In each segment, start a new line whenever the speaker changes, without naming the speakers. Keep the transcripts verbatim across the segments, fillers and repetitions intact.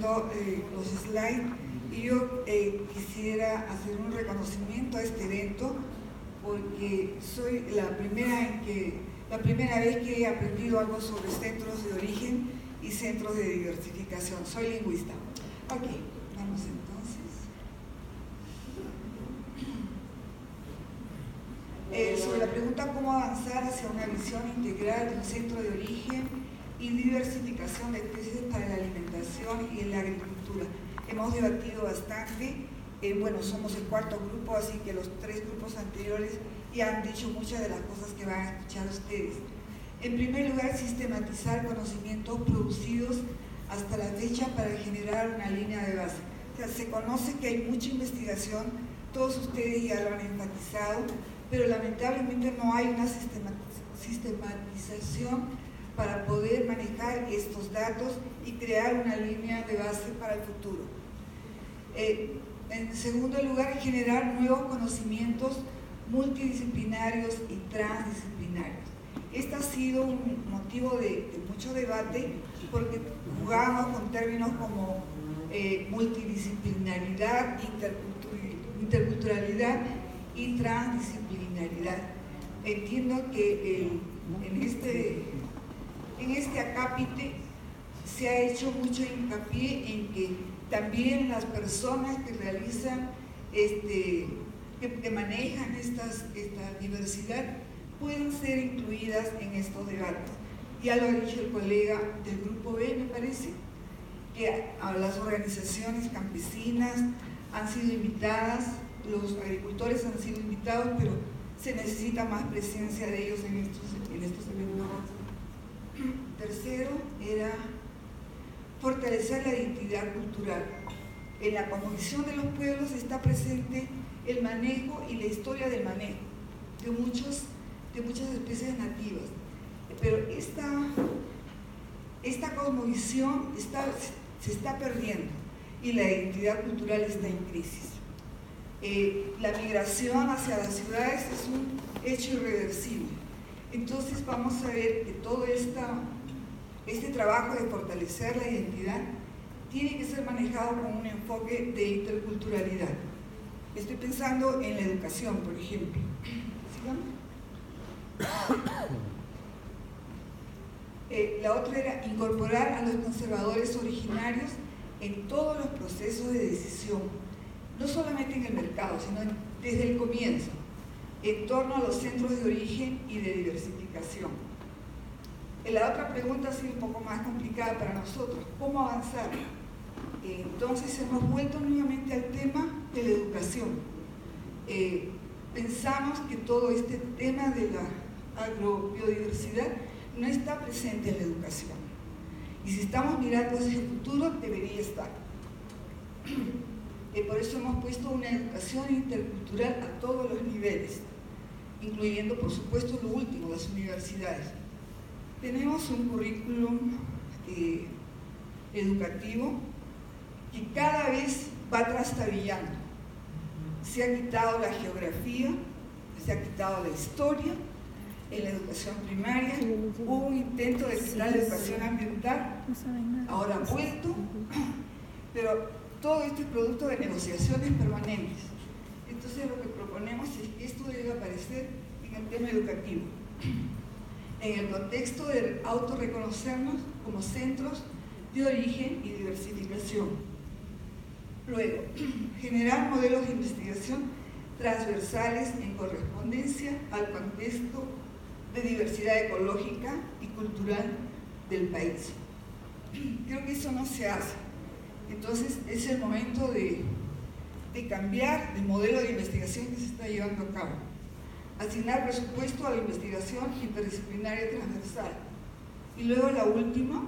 viendo eh, los slides y yo eh, quisiera hacer un reconocimiento a este evento porque soy la primera, en que, la primera vez que he aprendido algo sobre centros de origen y centros de diversificación. Soy lingüista. Ok, vamos entonces. Eh, sobre la pregunta cómo avanzar hacia una visión integral de un centro de origen y diversificación de especies para la alimentación y en la agricultura. Hemos debatido bastante, eh, bueno, somos el cuarto grupo, así que los tres grupos anteriores ya han dicho muchas de las cosas que van a escuchar ustedes. En primer lugar, sistematizar conocimientos producidos hasta la fecha para generar una línea de base. O sea, se conoce que hay mucha investigación, todos ustedes ya lo han enfatizado, pero lamentablemente no hay una sistematización para poder manejar estos datos y crear una línea de base para el futuro. Eh, en segundo lugar, generar nuevos conocimientos multidisciplinarios y transdisciplinarios. Este ha sido un motivo de, de mucho debate porque jugamos con términos como eh, multidisciplinaridad, interculturalidad y transdisciplinaridad. Entiendo que el, en, este, en este acápite se ha hecho mucho hincapié en que también las personas que realizan, este, que, que manejan estas, esta diversidad pueden ser incluidas en estos debates. Ya lo ha dicho el colega del grupo B, me parece, que a las organizaciones campesinas han sido invitadas, los agricultores han sido invitados, pero se necesita más presencia de ellos en estos, en estos eventos. Tercero, era fortalecer la identidad cultural. En la cosmovisión de los pueblos está presente el manejo y la historia del manejo de, muchos, de muchas especies nativas. Pero esta, esta cosmovisión está, se está perdiendo y la identidad cultural está en crisis. Eh, la migración hacia las ciudades es un hecho irreversible. Entonces vamos a ver que todo esta, este trabajo de fortalecer la identidad tiene que ser manejado con un enfoque de interculturalidad. Estoy pensando en la educación, por ejemplo. ¿Sigamos? Eh, la otra era incorporar a los conservadores originarios en todos los procesos de decisión, no solamente en el mercado, sino desde el comienzo, en torno a los centros de origen y de diversificación. La otra pregunta ha sido un poco más complicada para nosotros, ¿cómo avanzar? Entonces hemos vuelto nuevamente al tema de la educación. Eh, pensamos que todo este tema de la agrobiodiversidad no está presente en la educación. Y si estamos mirando hacia el futuro, debería estar. Eh, por eso hemos puesto una educación intercultural a todos los niveles, incluyendo, por supuesto, lo último, las universidades. Tenemos un currículum eh, educativo que cada vez va trastabillando. Se ha quitado la geografía, se ha quitado la historia. En la educación primaria hubo un intento de quitar la educación ambiental, ahora ha vuelto, pero todo esto es producto de negociaciones permanentes. Entonces lo que proponemos es que esto debe aparecer en el tema educativo, en el contexto de autorreconocernos como centros de origen y diversificación. Luego, generar modelos de investigación transversales en correspondencia al contexto de diversidad ecológica y cultural del país. Creo que eso no se hace. Entonces es el momento de, de cambiar el modelo de investigación que se está llevando a cabo. Asignar presupuesto a la investigación interdisciplinaria transversal. Y luego la última,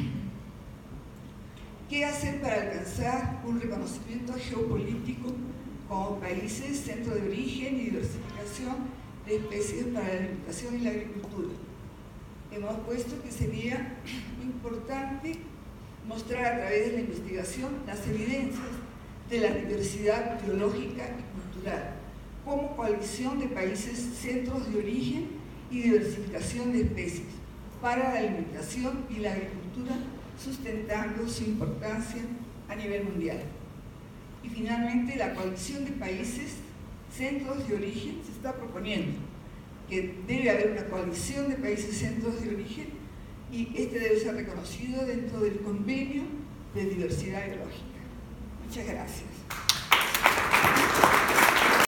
¿qué hacer para alcanzar un reconocimiento geopolítico como países, centro de origen y diversificación de especies para la alimentación y la agricultura? Hemos puesto que sería importante mostrar a través de la investigación las evidencias de la diversidad biológica y cultural como coalición de países, centros de origen y diversificación de especies para la alimentación y la agricultura sustentando su importancia a nivel mundial. Y finalmente, la coalición de países centros de origen se está proponiendo que debe haber una coalición de países centros de origen y este debe ser reconocido dentro del convenio de diversidad biológica. Muchas gracias.